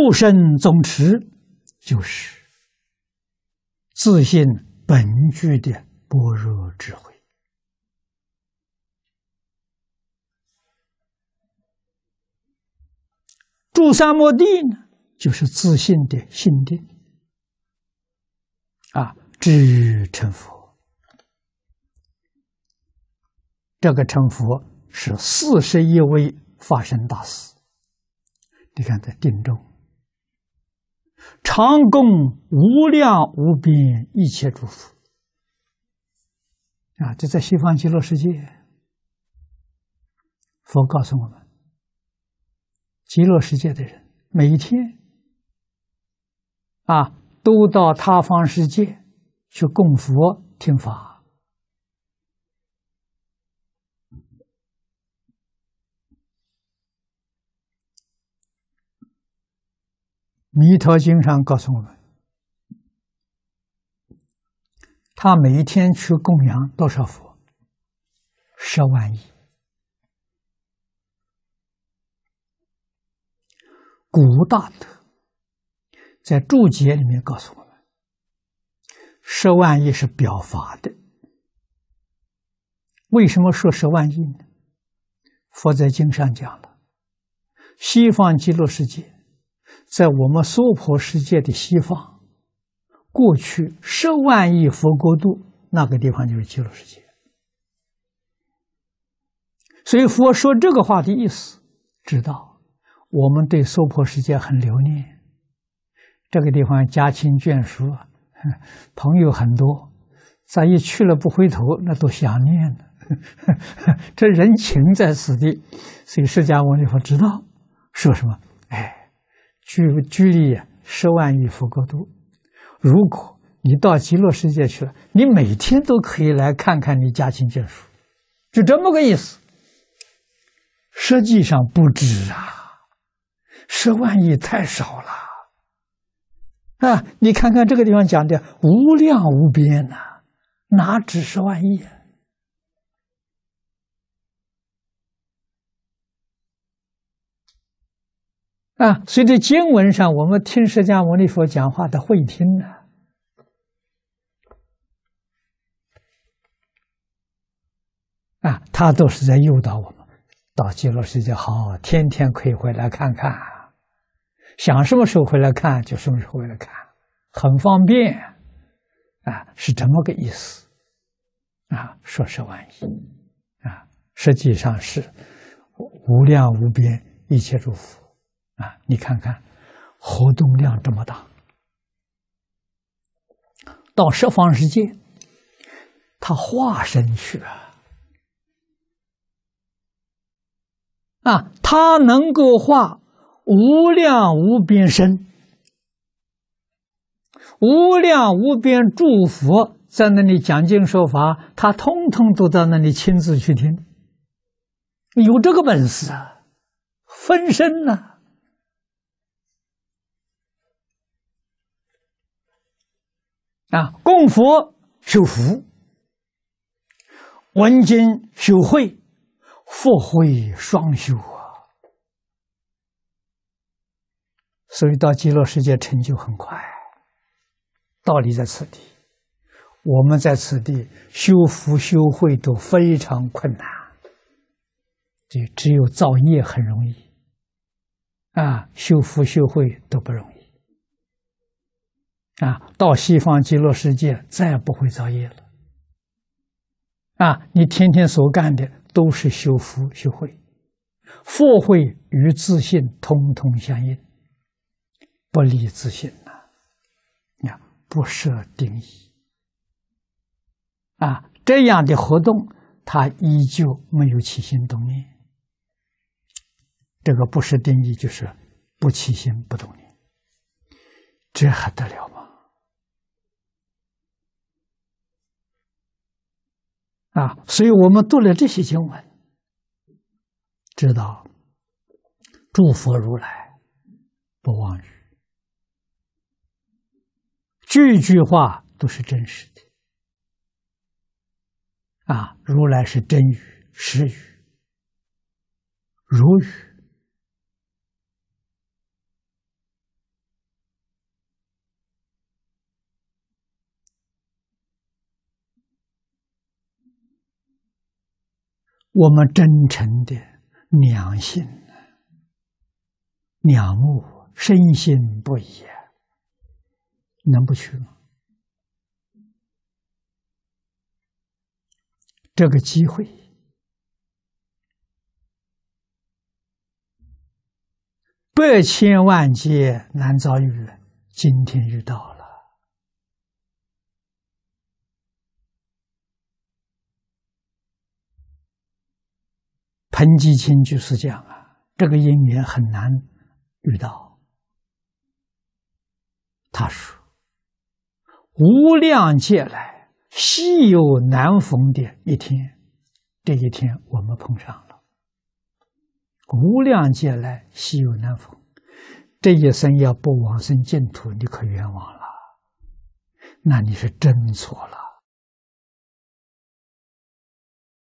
入深总持，就是自信本具的般若智慧。住三摩地呢，就是自信的心定知成佛。这个成佛是41位法身大士。你看在定中，常供无量无边一切诸佛这在西方极乐世界，佛告诉我们，极乐世界的人每一天都到他方世界去供佛听法。弥陀经上告诉我们，他每一天去供养多少佛？10万亿。古大德在注解里面告诉我们，10万亿是表法的。为什么说10万亿呢？佛在经上讲了，西方极乐世界在我们娑婆世界的西方，过去10万亿佛国度，那个地方就是极乐世界。所以佛说这个话的意思，知道我们对娑婆世界很留念，这个地方家亲眷属朋友很多，咱一去了不回头，那都想念了。这人情在此地，所以释迦牟尼佛知道说什么？距离10万亿佛国度，如果你到极乐世界去了，你每天都可以来看看你家亲眷属，就这么个意思。实际上不止10万亿太少了你看看这个地方讲的无量无边哪止10万亿所以在经文上，我们听释迦牟尼佛讲话的会听他都是在诱导我们到极乐世界好，天天可以回来看看，想什么时候回来看就什么时候回来看，很方便是这么个意思说10万亿实际上是无量无边一切诸佛你看看活动量这么大，到十方世界他化身去他能够化无量无边身，无量无边诸佛在那里讲经说法，他通通都到那里亲自去听，有这个本事分身供佛修福，闻经修慧，佛慧双修所以到极乐世界成就很快，道理在此地。我们在此地修福修慧都非常困难，只有造业很容易修福修慧都不容易到西方极乐世界再也不会造业了你天天所干的都是修福修慧，佛慧与自信通通相应，不离自信不设定义这样的活动它依旧没有起心动念，这个不设定义就是不起心不动念，这还得了吗所以我们读了这些经文，知道诸佛如来不妄语，句句话都是真实的如来是真语实语如语我们真诚的两性、两目、深信不疑，能不去吗？这个机会，百千万劫难遭遇，今天遇到了。彭基清居士讲啊，这个因缘很难遇到。他说：“无量劫来，稀有难逢的一天，这一天我们碰上了。无量劫来，稀有难逢，这一生要不往生净土，你可冤枉了，那你是真错了。”